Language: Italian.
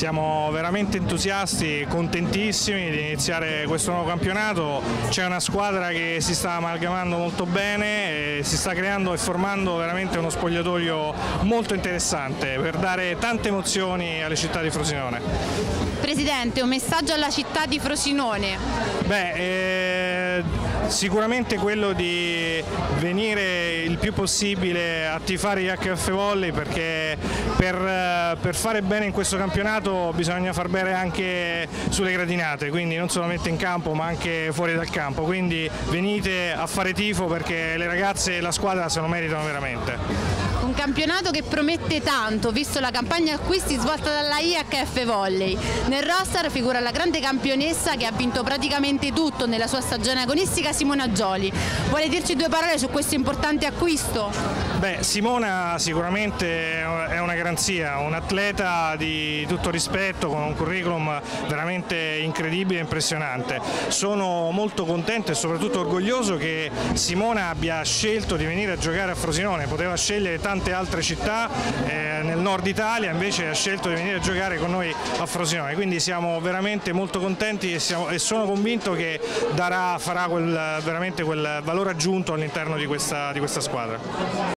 Siamo veramente entusiasti, contentissimi di iniziare questo nuovo campionato. C'è una squadra che si sta amalgamando molto bene e si sta creando e formando veramente uno spogliatoio molto interessante per dare tante emozioni alle città di Frosinone. Presidente, un messaggio alla città di Frosinone. Sicuramente quello di venire il più possibile a tifare gli HF Volley, perché per fare bene in questo campionato bisogna far bene anche sulle gradinate, quindi non solamente in campo ma anche fuori dal campo, quindi venite a fare tifo perché le ragazze e la squadra se lo meritano veramente. Un campionato che promette tanto, visto la campagna acquisti svolta dalla IHF Volley. Nel roster figura la grande campionessa che ha vinto praticamente tutto nella sua stagione agonistica, Simona Gioli. Vuole dirci due parole su questo importante acquisto? Simona sicuramente è una garanzia, un atleta di tutto rispetto con un curriculum veramente incredibile e impressionante. Sono molto contento e soprattutto orgoglioso che Simona abbia scelto di venire a giocare a Frosinone, poteva scegliere tante altre città nel nord Italia, invece ha scelto di venire a giocare con noi a Frosinone, quindi siamo veramente molto contenti e sono convinto che farà veramente quel valore aggiunto all'interno di questa squadra.